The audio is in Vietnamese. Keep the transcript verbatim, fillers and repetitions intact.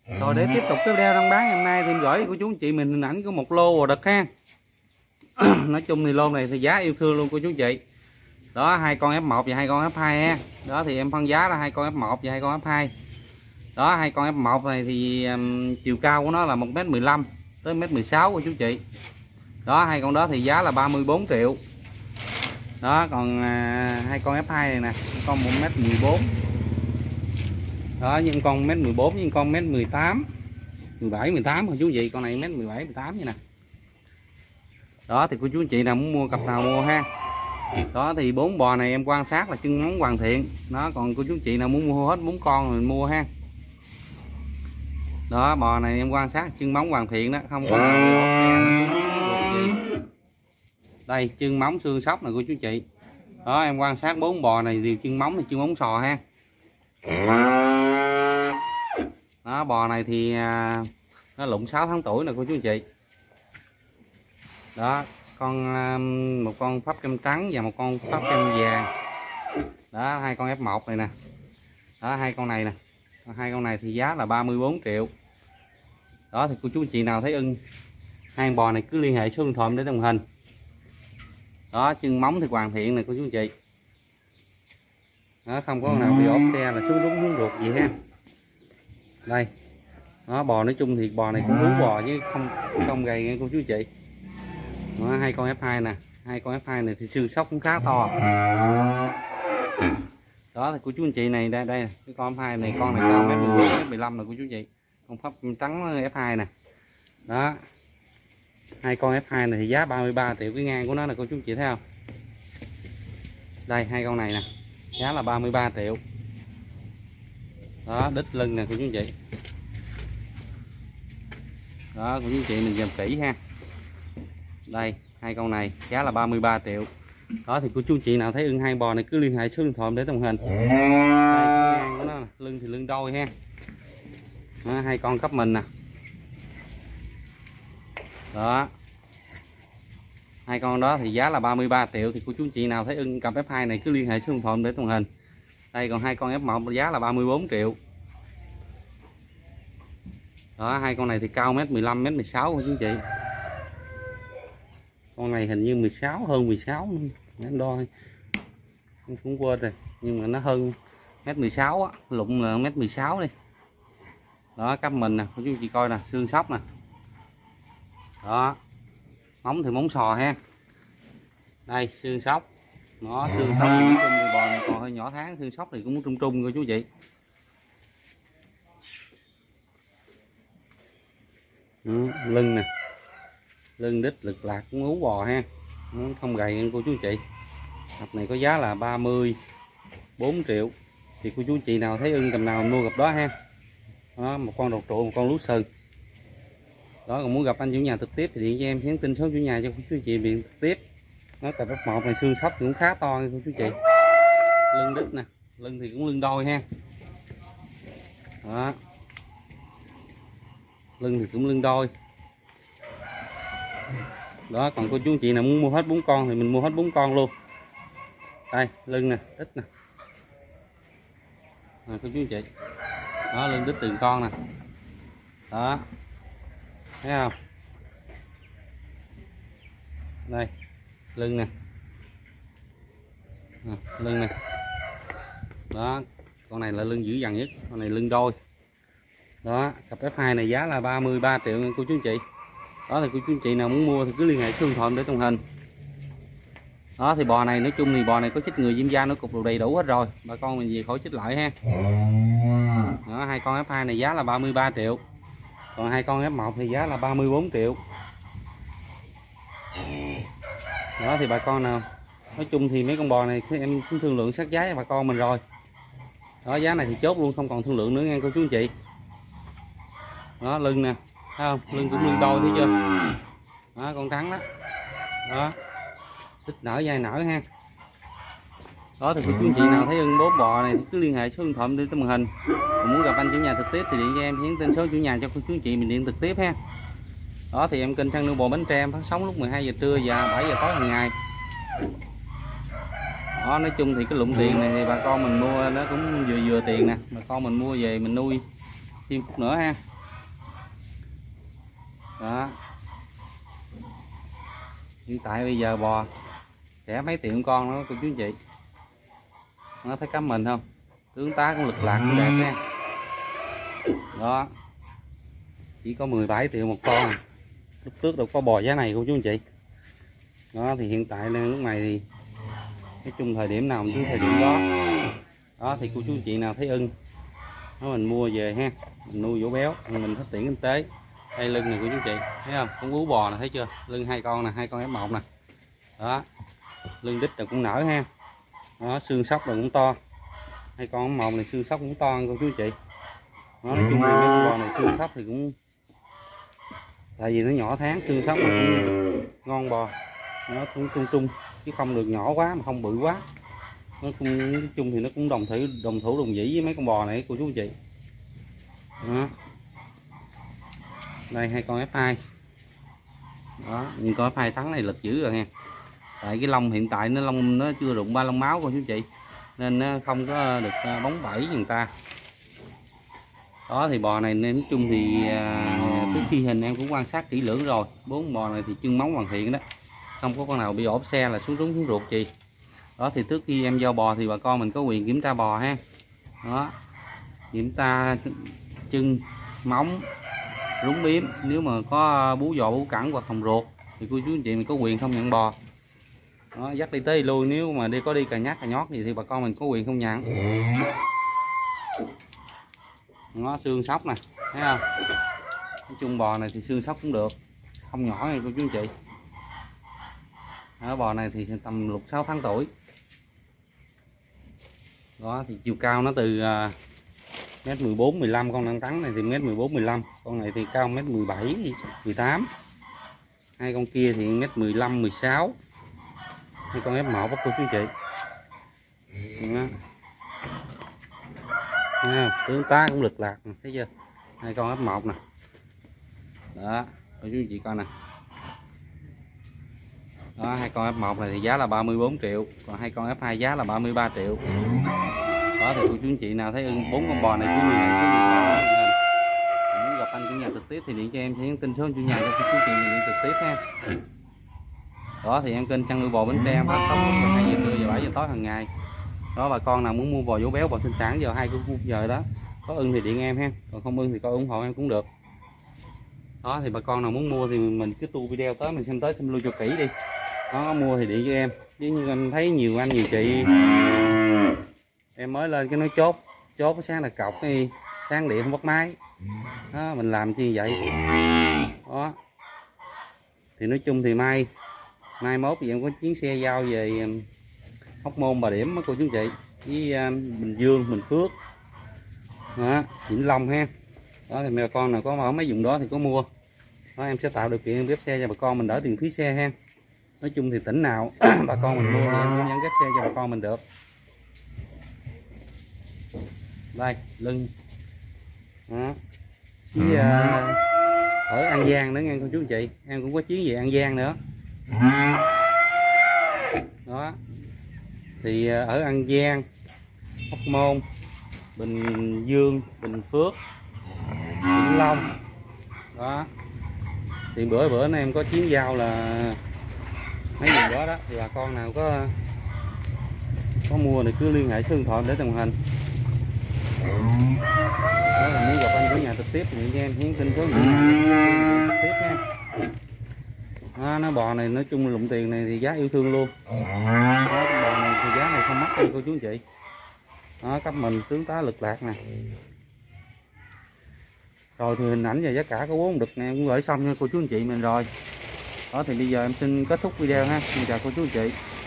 Rồi để tiếp tục cái video đang bán ngày hôm nay thì em gửi của chú chị mình hình ảnh của một lô bò đực ha. Nói chung thì lô này thì giá yêu thương luôn của chú chị. Đó, hai con ép một và hai con ép hai ha. Đó thì em phân giá là hai con ép một và hai con ép hai. Đó, hai con ép một này thì um, chiều cao của nó là một mét mười lăm tới một mét mười sáu của chú chị. Đó, hai con đó thì giá là ba mươi bốn triệu. Đó, còn à, hai con ép hai này nè, con một mét mười bốn. Đó, nhưng con một mét mười bốn nhưng con một mét mười tám, mười bảy, mười tám của chú chị, con này một mét mười bảy, mười tám như nè. Đó thì cô chú chị nào muốn mua cặp nào mua ha. Đó thì bốn bò này em quan sát là chân móng hoàn thiện. Đó, còn cô chú chị nào muốn mua hết bốn con mình mua ha. Đó, bò này em quan sát chân móng hoàn thiện đó, không có đây chân móng xương sóc này cô chú chị. Đó, em quan sát bốn bò này đều chân móng thì chân móng sò ha. Đó, bò này thì à, nó lụng sáu tháng tuổi nè cô chú chị. Đó, con à, một con pháp kem trắng và một con pháp kem vàng. Đó, hai con ép một này nè. Đó, hai con này nè. Hai con này thì giá là ba mươi bốn triệu. Đó thì cô chú chị nào thấy ưng hai bò này cứ liên hệ số điện thoại để đồng hình. Đó, chân móng thì hoàn thiện này cô chú chị. Đó, không có nào bị ốp xe là xuống đúng hướng ruột gì ha. Đây. Đó, bò nói chung thì bò này cũng đúng bò chứ không không gầy nghe cô chú chị. Đó, hai con ép hai nè, hai con ép hai này thì xương sóc cũng khá to. Đó thì cô chú anh chị này đây đây cái con ép hai này, con này cao mét mười bốn, mét mười lăm này cô chú chị. Con pháp trắng ép hai nè. Đó. Hai con ép hai này thì giá ba mươi ba triệu cái ngang của nó là cô chú chị thấy không? Đây hai con này nè, giá là ba mươi ba triệu. Đó, đít lưng nè cô chú chị. Đó, cô chú chị mình xem kỹ ha. Đây, hai con này giá là ba mươi ba triệu. Đó thì cô chú chị nào thấy ưng hai bò này cứ liên hệ số điện thoại để đồng hình. Đây cái ngang của nó, lưng thì lưng đôi ha. Đó, hai con cấp mình nè. Đó. Hai con đó thì giá là ba mươi ba triệu thì cô chú chị nào thấy ưng cặp ép hai này cứ liên hệ số điện thoại để đồng hình. Đây còn hai con ép một giá là ba mươi bốn triệu. Đó, hai con này thì cao mét mười lăm, mét mười sáu của chú chị. Con này hình như mười sáu, hơn mười sáu nữa. Đo em cũng quên rồi, nhưng mà nó hơn mét mười sáu á, lụng là mét mười sáu đi. Đó, cấp mình nè, cô chú chị coi nè, xương sóc nè. Đó. Móng thì móng sò ha. Đây xương sóc. Nó xương sóc nói chung thì bò này còn hơi nhỏ tháng, xương sóc thì cũng trung trung cô chú chị. Ừ, lưng nè. Lưng đít lực lạc cũng ú bò ha. Không gầy cô chú chị. Cặp này có giá là ba mươi bốn triệu. Thì cô chú chị nào thấy ưng tầm nào mua cặp đó ha. Đó, một con đột trụ, một con lú sừng. Đó, còn muốn gặp anh chủ nhà trực tiếp thì điện cho em nhắn tin số chủ nhà cho cô chú chị điện trực tiếp. Nó cặp ép một này xương sóc cũng khá to cô chú chị. Lưng đít nè, lưng thì cũng lưng đôi ha. Đó. Lưng thì cũng lưng đôi. Đó, còn cô chú chị nào muốn mua hết bốn con thì mình mua hết bốn con luôn. Đây, lưng nè, đít nè. À, cô chú chị. Đó, lưng đít từng con nè. Đó. Thấy không? Đây, lưng nè. À, lưng nè. Đó, con này là lưng dữ dằn nhất, con này lưng đôi. Đó, cặp ép hai này giá là ba mươi ba triệu nha cô chú chị. Đó thì cô chú chị nào muốn mua thì cứ liên hệ số điện thoại để đồng hình. Đó thì bò này nói chung thì bò này có chích người diêm da nó cục đồ đầy đủ hết rồi, bà con mình về khỏi chích lại ha. Đó, hai con ép hai này giá là ba mươi ba triệu. Còn hai con ép một thì giá là ba mươi bốn triệu. Đó thì bà con nào nói chung thì mấy con bò này em cũng thương lượng sát giá với bà con mình rồi. Đó, giá này thì chốt luôn, không còn thương lượng nữa nha cô chú anh chị. Đó, lưng nè, thấy không? Lưng cũng lưng đôi thấy chưa? Đó, con trắng đó. Đó. Thích nở dai nở ha. Đó thì cô chú anh chị nào thấy ưng bốn bò này thì cứ liên hệ số điện thoại để tấm màn hình. Còn muốn gặp anh chủ nhà trực tiếp thì điện cho em nhắn tin số chủ nhà cho cô chú anh chị mình điện trực tiếp ha. Đó thì em kênh chăn nuôi bò Bến Tre em phát sóng lúc mười hai giờ trưa và bảy giờ tối hàng ngày. Đó, nói chung thì cái lượng tiền này thì bà con mình mua nó cũng vừa vừa tiền nè, bà con mình mua về mình nuôi thêm chút nữa ha. đó. Hiện tại bây giờ bò sẽ mấy tiệm con đó cô chú anh chị, nó thấy cắm mình không, tướng tá cũng lực lạc cũng đẹp nha. Đó, chỉ có mười bảy triệu một con, lúc trước đâu có bò giá này cô chú anh chị. Đó thì hiện tại nên lúc này thì nói chung thời điểm nào chứ thời điểm đó. Đó thì cô chú anh chị nào thấy ưng đó mình mua về ha, mình nuôi vỗ béo, mình phát triển kinh tế. Đây lưng này cô chú anh chị thấy không, con bú bò này thấy chưa, lưng hai con nè, hai con ép một nè. Đó, lưng đít rồi cũng nở ha. Đó, xương sóc rồi cũng to, hai con một này xương sóc cũng to cô chú anh chị. Đó, nói chung là mấy con bò này xương sóc thì cũng tại vì nó nhỏ tháng, xương sóc mà cũng ngon bò, nó cũng trung trung chứ không được nhỏ quá mà không bự quá. Nó cũng nói chung thì nó cũng đồng thủy đồng thủ đồng dĩ với mấy con bò này cô chú anh chị. Đó, đây hai con ép hai. Đó, nhưng con ép hai thắng này lực dữ rồi nha, tại cái lông hiện tại nó lông nó chưa đụng ba lông máu cô chú anh chị, nên nó không có được bóng bẩy với người ta. Đó thì bò này nên nói chung thì à, trước khi hình em cũng quan sát kỹ lưỡng rồi, bốn bò này thì chân móng hoàn thiện đó, không có con nào bị ốp xe là xuống trúng xuống ruột gì. Đó thì trước khi em giao bò thì bà con mình có quyền kiểm tra bò ha. Đó, kiểm tra chân móng rúng biếm, nếu mà có bú giò bú cẳng hoặc thòng ruột thì cô chú anh chị mình có quyền không nhận bò. Đó, dắt đi tới lui, nếu mà đi có đi cà nhát cà nhót gì thì bà con mình có quyền không nhận. Nó xương sóc nè, thấy không, nói chung bò này thì xương sóc cũng được, không nhỏ nha cô chú anh chị. Ở bò này thì tầm lục sáu tháng tuổi. Đó thì chiều cao nó từ mét mười bốn mười lăm, con đang cắn này thì mét mười bốn mười lăm, con này thì cao mét mười bảy mười tám, hai con kia thì mét mười lăm mười sáu, hai con ép một cô chú anh chị. Đó. À, tướng tá cũng lực lạc nè, thấy chưa, hai con ép một nè. Đó cô chú anh chị coi nè. Đó, hai con ép một này thì giá là ba mươi bốn triệu, còn hai con ép hai giá là ba mươi ba triệu. Đó thì cô chú anh chị nào thấy ưng bốn con bò này cứ liên hệ số điện thoại, muốn gặp anh chủ nhà trực tiếp thì điện cho em, thì nhắn tin số chủ nhà cho cô chú anh chị mình điện trực tiếp ha. Đó thì em kênh chăn nuôi bò Bến Tre phát sóng lúc hai giờ trưa và bảy giờ tối hàng ngày. Đó, bà con nào muốn mua bò vỗ béo, bò sinh sản giờ hai cũng giờ đó, có ưng thì điện em ha, còn không ưng thì coi ủng hộ em cũng được. Đó thì bà con nào muốn mua thì mình cứ tu video tới mình xem tới xem lưu cho kỹ đi. Đó, mua thì điện cho em, nếu như anh thấy nhiều anh nhiều chị em mới lên cái nói chốt chốt cái sáng là cọc đi, sáng điện không bắt máy. Đó, mình làm chi vậy. Đó thì nói chung thì mai mai mốt thì em có chuyến xe giao về Hóc Môn, Bà Điểm cô chú anh chị, với Bình Dương, Bình Phước, đó, Vĩnh Long ha. Đó thì bà con nào có ở mấy vùng đó thì có mua. Đó, em sẽ tạo điều kiện ghép xe cho bà con mình đỡ tiền phí xe ha. Nói chung thì tỉnh nào bà con mình mua thì em cũng vẫn ghép xe cho bà con mình được. Đây lưng. Đó. Xí, uh, ở An Giang nữa nghe cô chú anh chị, em cũng có chuyến về An Giang nữa. Đó thì ở An Giang, Hóc Môn, Bình Dương, Bình Phước, Vĩnh Long. Đó thì bữa bữa nay em có chuyến giao là mấy vùng đó đó, thì bà con nào có có mua thì cứ liên hệ số điện thoại để tầm hình. Đó là muốn gặp anh chủ nhà trực tiếp thì cho em nhắn tin số điện thoại trực tiếp ha. Đó, nó bò này nói chung là lụng tiền này thì giá yêu thương luôn. Đó, bò này thì giá này không mắc đâu cô chú anh chị. Đó, cấp mình tướng tá lực lạc nè. Rồi thì hình ảnh và giá cả có bốn đực này em cũng gửi xong nha cô chú anh chị mình rồi. Đó thì bây giờ em xin kết thúc video ha. Xin chào cô chú anh chị.